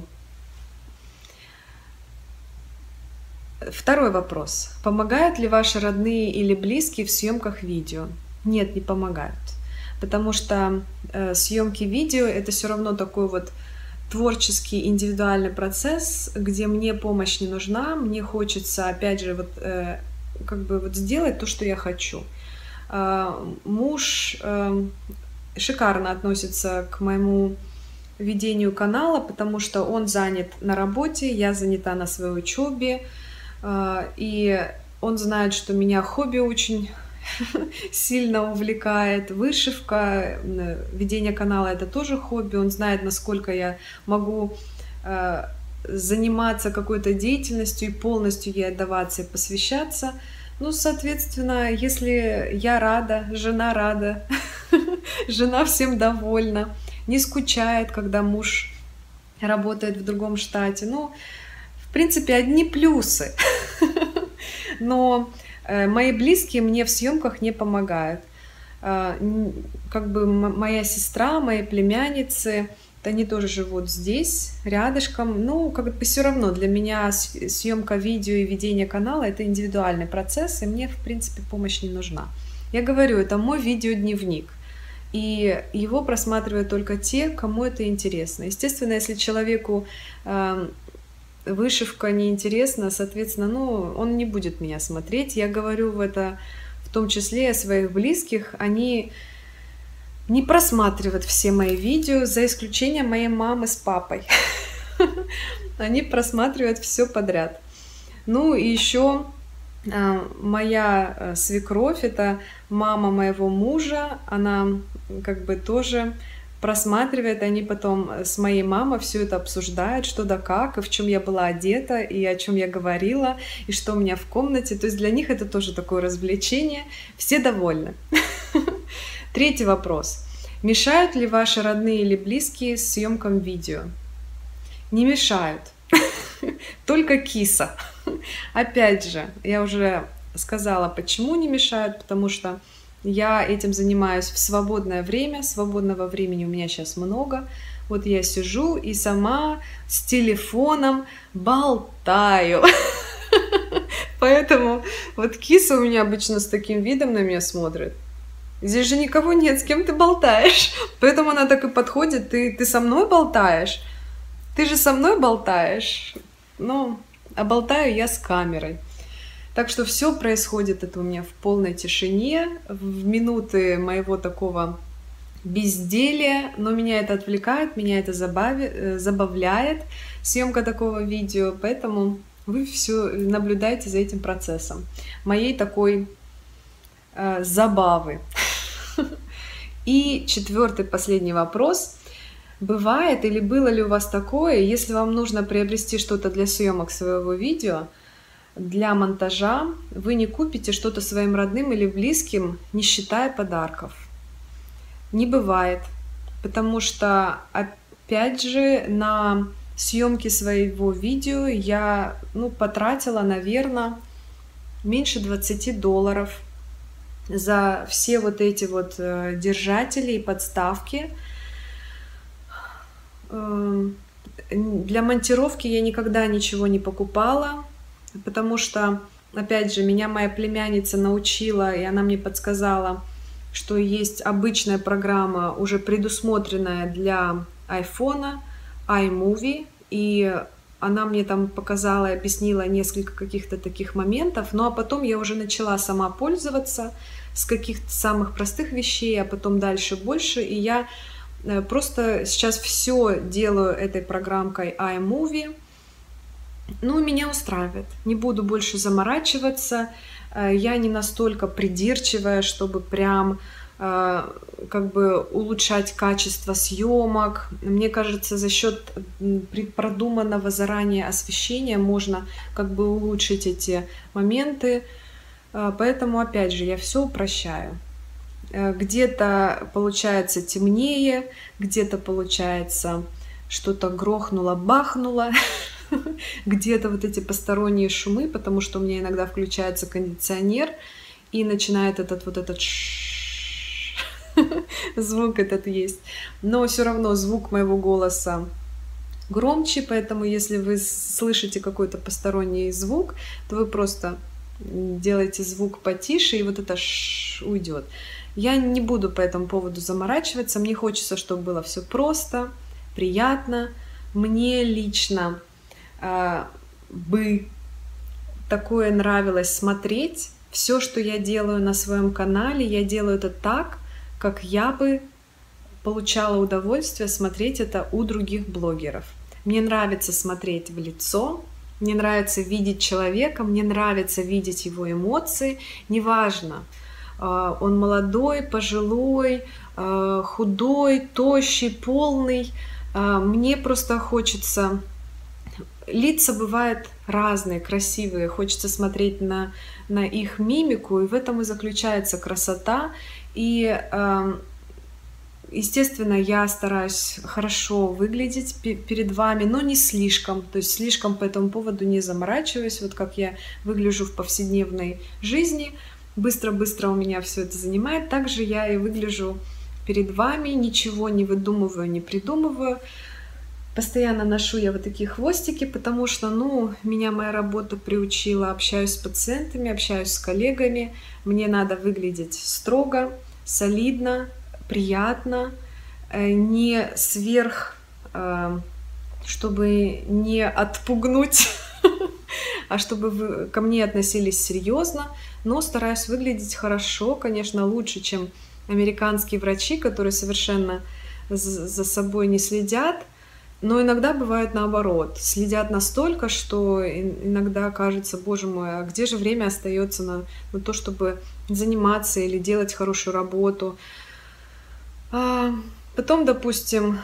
Второй вопрос. Помогают ли ваши родные или близкие в съемках видео? Нет, не помогают. Потому что э, съемки видео — это все равно такой вот творческий, индивидуальный процесс, где мне помощь не нужна, мне хочется, опять же, вот, э, как бы вот сделать то, что я хочу. Э, муж э, шикарно относится к моему ведению канала, потому что он занят на работе, я занята на своей учебе, э, и он знает, что меня хобби очень сильно увлекает, вышивка, ведение канала — это тоже хобби. Он знает, насколько я могу э, заниматься какой-то деятельностью и полностью ей отдаваться и посвящаться. Ну, соответственно, если я рада, жена рада, жена всем довольна, не скучает, когда муж работает в другом штате. Ну, в принципе, одни плюсы. Но мои близкие мне в съемках не помогают. Как бы моя сестра, мои племянницы, они тоже живут здесь, рядышком. Ну, как бы все равно для меня съемка видео и ведение канала — это индивидуальный процесс, и мне, в принципе, помощь не нужна. Я говорю, это мой видеодневник, и его просматривают только те, кому это интересно. Естественно, если человеку вышивка неинтересна, соответственно, ну, он не будет меня смотреть. Я говорю в это в том числе о своих близких. Они не просматривают все мои видео, за исключением моей мамы с папой. Они просматривают все подряд. Ну и еще моя свекровь, это мама моего мужа, она как бы тоже просматривает, они потом с моей мамой все это обсуждают, что да как, и в чем я была одета, и о чем я говорила, и что у меня в комнате. То есть для них это тоже такое развлечение. Все довольны. Третий вопрос. Мешают ли ваши родные или близкие съемкам видео? Не мешают. Только киса. Опять же, я уже сказала, почему не мешают, потому что я этим занимаюсь в свободное время, свободного времени у меня сейчас много. Вот я сижу и сама с телефоном болтаю. Поэтому вот киса у меня обычно с таким видом на меня смотрит. Здесь же никого нет, с кем ты болтаешь. Поэтому она так и подходит, ты, ты со мной болтаешь? Ты же со мной болтаешь? Ну, а болтаю я с камерой. Так что все происходит это у меня в полной тишине, в минуты моего такого безделия, но меня это отвлекает, меня это забави, забавляет, съемка такого видео, поэтому Вы все наблюдаете за этим процессом моей такой э, забавы. И четвертый, последний вопрос. Бывает или было ли у вас такое, если вам нужно приобрести что-то для съемок своего видео, для монтажа, вы не купите что-то своим родным или близким, не считая подарков? Не бывает, потому что, опять же, на съемки своего видео я ну, потратила, наверное, меньше двадцати долларов за все вот эти вот э, держатели и подставки. Э, для монтировки я никогда ничего не покупала, потому что, опять же, меня моя племянница научила, и она мне подсказала, что есть обычная программа, уже предусмотренная для айфона, iMovie, и она мне там показала и объяснила несколько каких-то таких моментов, ну а потом я уже начала сама пользоваться с каких-то самых простых вещей, а потом дальше больше, и я просто сейчас все делаю этой программкой iMovie. Ну, меня устраивает, не буду больше заморачиваться, я не настолько придирчивая, чтобы прям как бы улучшать качество съемок. Мне кажется, за счет продуманного заранее освещения можно как бы улучшить эти моменты. Поэтому, опять же, я все упрощаю. Где-то получается темнее, где-то получается что-то грохнуло-бахнуло, где-то вот эти посторонние шумы, потому что у меня иногда включается кондиционер и начинает этот вот этот звук этот есть. Но все равно звук моего голоса громче, поэтому если вы слышите какой-то посторонний звук, то вы просто делаете звук потише, и вот это уйдет. Я не буду по этому поводу заморачиваться. Мне хочется, чтобы было все просто, приятно. Мне лично э, бы такое нравилось смотреть. Все, что я делаю на своем канале, я делаю это так, как я бы получала удовольствие смотреть это у других блогеров. Мне нравится смотреть в лицо, мне нравится видеть человека, мне нравится видеть его эмоции. Неважно, он молодой, пожилой, худой, тощий, полный. Мне просто хочется... Лица бывают разные, красивые. Хочется смотреть на, на их мимику, и в этом и заключается красота. И, естественно, я стараюсь хорошо выглядеть перед вами, но не слишком. То есть слишком по этому поводу не заморачиваюсь. Вот как я выгляжу в повседневной жизни. Быстро-быстро у меня все это занимает. Также я и выгляжу перед вами, ничего не выдумываю, не придумываю. Постоянно ношу я вот такие хвостики, потому что, ну, меня моя работа приучила. Общаюсь с пациентами, общаюсь с коллегами. Мне надо выглядеть строго, солидно, приятно, не сверх, чтобы не отпугнуть, а чтобы вы ко мне относились серьезно, но стараюсь выглядеть хорошо, конечно, лучше, чем американские врачи, которые совершенно за собой не следят. Но иногда бывает наоборот, следят настолько, что иногда кажется, боже мой, а где же время остается на, на то, чтобы заниматься или делать хорошую работу. А потом, допустим,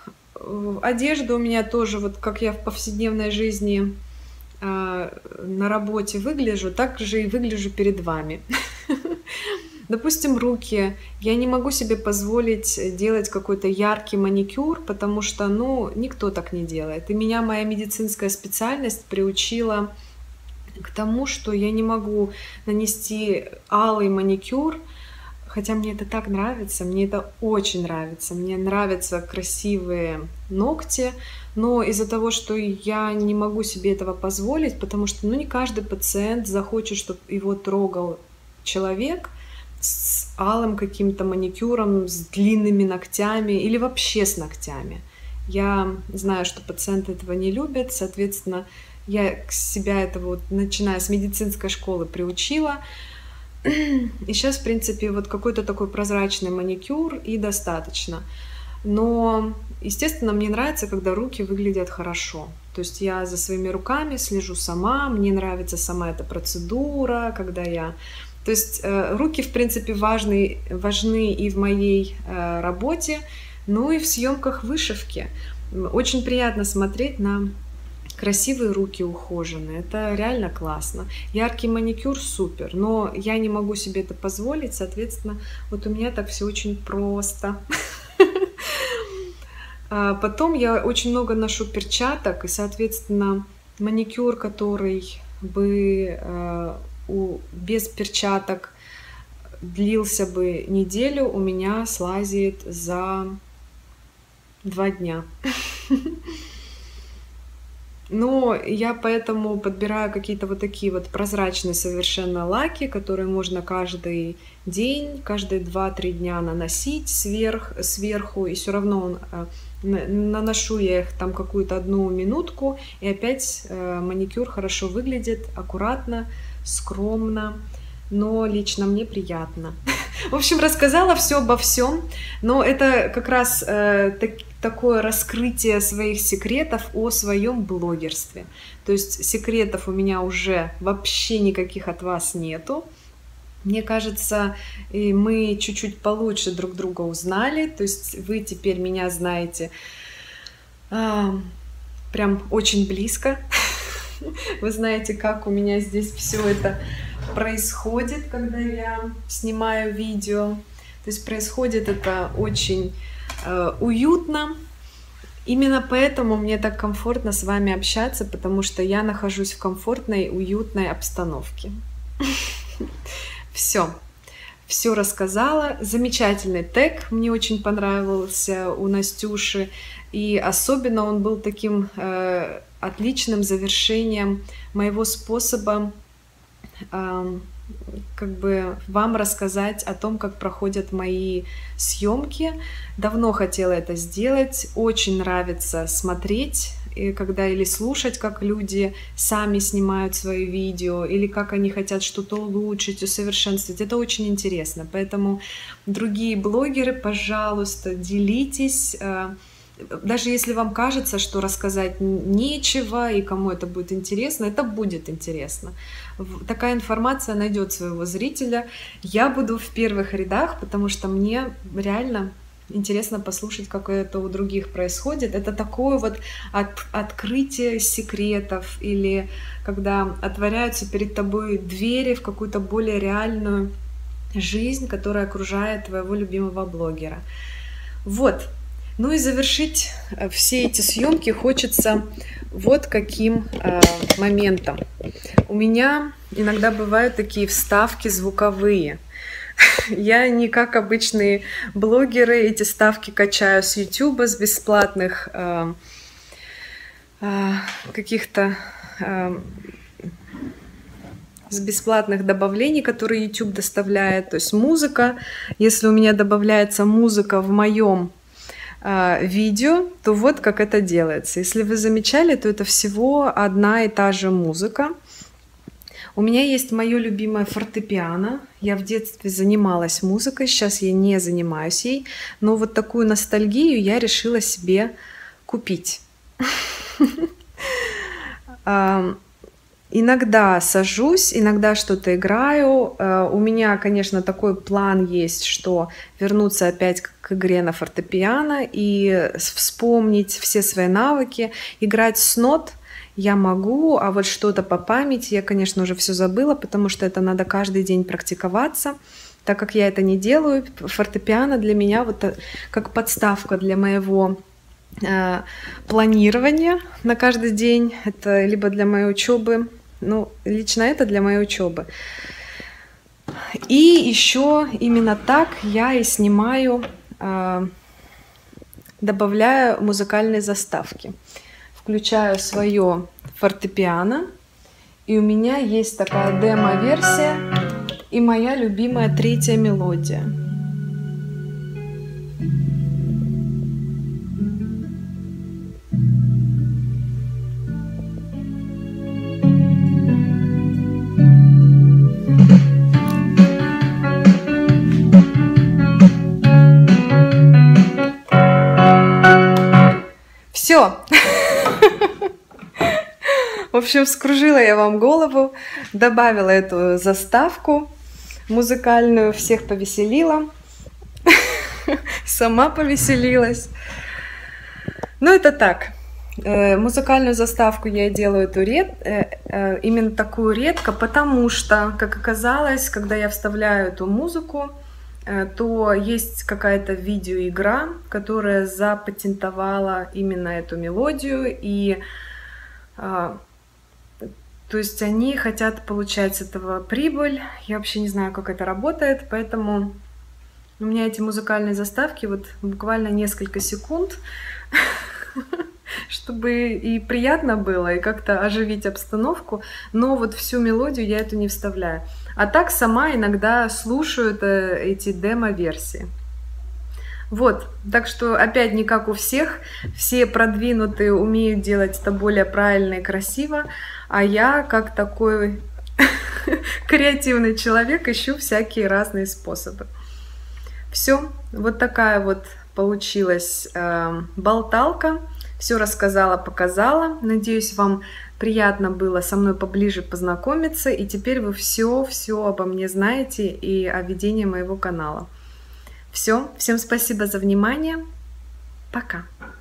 одежда у меня тоже, вот как я в повседневной жизни а, на работе выгляжу, так же и выгляжу перед вами. Допустим, руки. Я не могу себе позволить делать какой-то яркий маникюр, потому что, ну, никто так не делает. И меня моя медицинская специальность приучила к тому, что я не могу нанести алый маникюр, хотя мне это так нравится, мне это очень нравится. Мне нравятся красивые ногти, но из-за того, что я не могу себе этого позволить, потому что, ну, не каждый пациент захочет, чтобы его трогал человек с алым каким-то маникюром, с длинными ногтями или вообще с ногтями. Я знаю, что пациенты этого не любят, соответственно, я к себя этого, вот, начиная с медицинской школы, приучила. И сейчас, в принципе, вот какой-то такой прозрачный маникюр и достаточно. но, естественно, мне нравится, когда руки выглядят хорошо. То есть я за своими руками слежу сама, мне нравится сама эта процедура, когда я... То есть э, руки, в принципе, важны, важны и в моей э, работе, ну и в съемках вышивки. Очень приятно смотреть на красивые руки ухоженные, это реально классно. Яркий маникюр супер, но я не могу себе это позволить, соответственно, вот у меня так все очень просто. Потом я очень много ношу перчаток, и, соответственно, маникюр, который бы без перчаток длился бы неделю, у меня слазит за два дня. Но я поэтому подбираю какие-то вот такие вот прозрачные совершенно лаки, которые можно каждый день, каждые два-три дня наносить сверх, сверху, и все равно наношу я их там какую-то одну минутку, и опять маникюр хорошо выглядит, аккуратно, скромно, но лично мне приятно. В общем, рассказала все обо всем, но это как раз э, так, такое раскрытие своих секретов о своем блогерстве. То есть секретов у меня уже вообще никаких от вас нету. Мне кажется, мы чуть-чуть получше друг друга узнали, то есть вы теперь меня знаете э, прям очень близко. Вы знаете, как у меня здесь все это происходит, когда я снимаю видео. То есть происходит это очень э, уютно. Именно поэтому мне так комфортно с вами общаться, потому что я нахожусь в комфортной, уютной обстановке. Все. Все рассказала. Замечательный тег мне очень понравился у Настюши. И особенно он был таким э, отличным завершением моего способа э, как бы вам рассказать о том, как проходят мои съемки. Давно хотела это сделать. Очень нравится смотреть, когда или слушать, как люди сами снимают свои видео, или как они хотят что-то улучшить, усовершенствовать. Это очень интересно. Поэтому, другие блогеры, пожалуйста, делитесь. Даже если вам кажется, что рассказать нечего, и кому это будет интересно, это будет интересно. Такая информация найдет своего зрителя. Я буду в первых рядах, потому что мне реально интересно послушать, как это у других происходит. Это такое вот от, открытие секретов, или когда отворяются перед тобой двери в какую-то более реальную жизнь, которая окружает твоего любимого блогера. Вот. Ну и завершить все эти съемки хочется вот каким э, моментом. У меня иногда бывают такие вставки звуковые. Я не как обычные блогеры эти вставки качаю с YouTube, с бесплатных э, э, каких-то э, с бесплатных добавлений, которые YouTube доставляет. То есть музыка, если у меня добавляется музыка в моем видео, то вот как это делается. Если вы замечали, то это всего одна и та же музыка. У меня есть мое любимое фортепиано. Я в детстве занималась музыкой, сейчас я не занимаюсь ей, но вот такую ностальгию я решила себе купить. Иногда сажусь, иногда что-то играю. У меня, конечно, такой план есть, что вернуться опять к игре на фортепиано и вспомнить все свои навыки. Играть с нот я могу, а вот что-то по памяти я, конечно, уже все забыла, потому что это надо каждый день практиковаться. Так как я это не делаю, фортепиано для меня вот как подставка для моего планирования на каждый день. Это либо для моей учебы, ну, лично это для моей учебы. И еще именно так я и снимаю, добавляю музыкальные заставки. Включаю свое фортепиано, и у меня есть такая демо-версия и моя любимая третья мелодия. Все. В общем, вскружила я вам голову, добавила эту заставку музыкальную, всех повеселила, сама повеселилась. Ну, это так. Музыкальную заставку я делаю эту ред... именно такую редко, потому что, как оказалось, когда я вставляю эту музыку, то есть какая-то видеоигра, которая запатентовала именно эту мелодию, и то есть они хотят получать с этого прибыль. Я вообще не знаю, как это работает, поэтому у меня эти музыкальные заставки вот буквально несколько секунд, чтобы и приятно было, и как-то оживить обстановку, но вот всю мелодию я эту не вставляю. А так сама иногда слушаю это, эти демо-версии. Вот, так что опять не как у всех, все продвинутые умеют делать это более правильно и красиво, а я, как такой креативный человек, ищу всякие разные способы. Все, вот такая вот получилась э, болталка. Все рассказала, показала. Надеюсь, вам приятно было со мной поближе познакомиться, и теперь вы все-все обо мне знаете и о ведении моего канала. Все, всем спасибо за внимание. Пока.